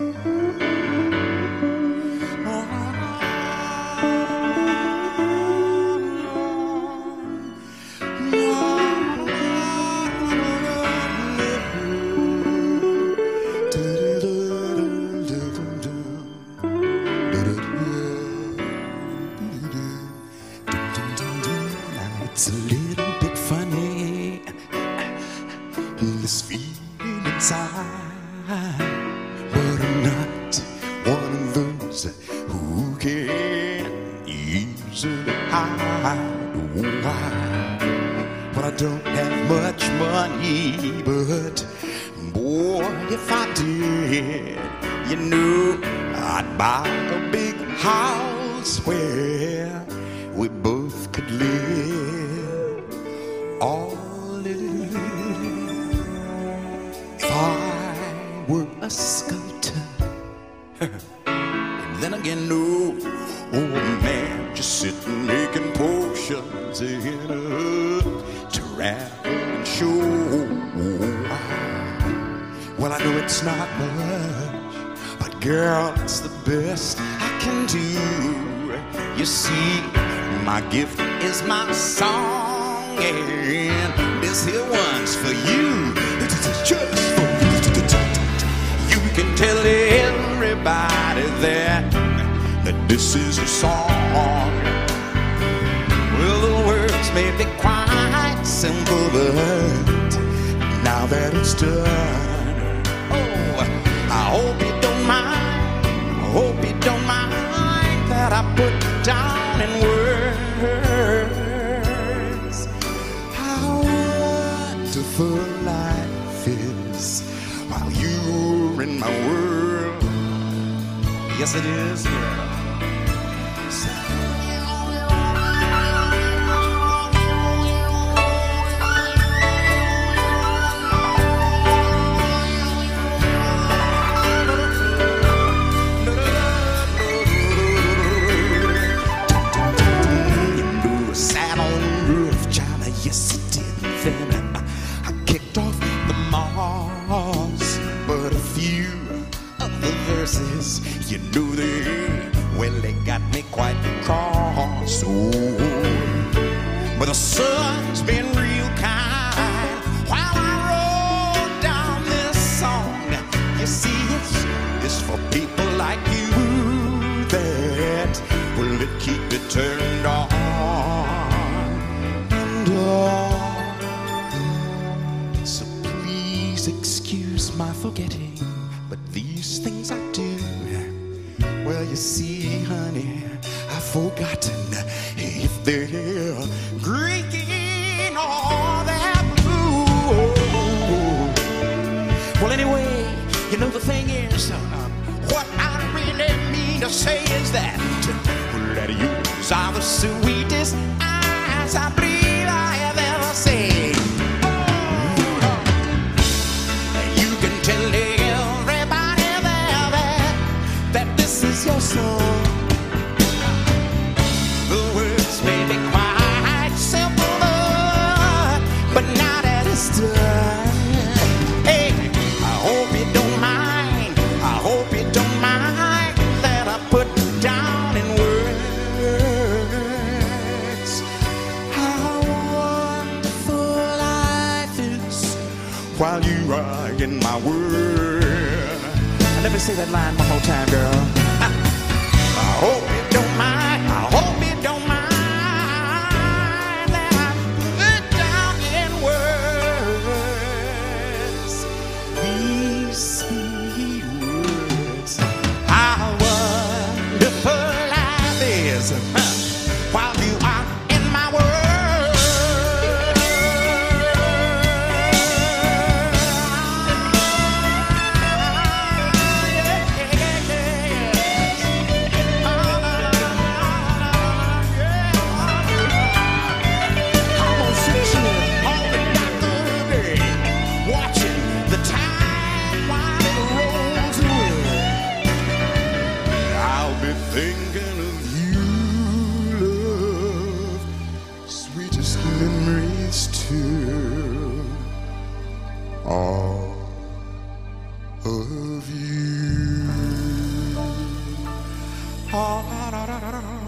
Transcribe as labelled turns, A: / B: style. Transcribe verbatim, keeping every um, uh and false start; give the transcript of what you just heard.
A: It's a little bit funny, this feeling inside, but I'm not one of those who can easily hide. Oh, why? But I don't have much money, but boy, if I did, you know, I'd buy a big house where we both could live. All if I were a sculptor, and then again, no, oh man, just sitting making potions in a travel and show. Well, I know it's not much, but girl, it's the best I can do. You see, my gift is my song, and this here one's for you. It's just for you. You can tell everybody that that this is a song. Well, the words may be quite simple, but now that it's done, oh, I hope you don't mind. I hope you don't mind that I put down in words how wonderful life is while you're in my world. Yes, it is, girl. Yes, it did. Then I kicked off the moss, but a few of the verses, you know they, well, they got me quite cross. Oh, but the sun's been real kind while I wrote down this song. You see, it's, it's for people like you that will it keep it turned on. So please excuse my forgetting, but these things I do. Well, you see, honey, I've forgotten if they're Greek or they're blue. Well, anyway, you know the thing is, uh, what I really mean to say is that, that you are the sweetest eyes I believe I have ever seen. Oh, you can tell everybody there that, that this is your song. The words may be quite simple, but now that it's done, hey, I hope you don't mind. I hope you don't mind that I put down in words while you are in my world. Let me say that line one more time, girl. I hope you don't mind. I hope you don't mind that I put down in words these sweet words. How wonderful life is while you are in my world. Yeah. Oh, da, da, da, da, da.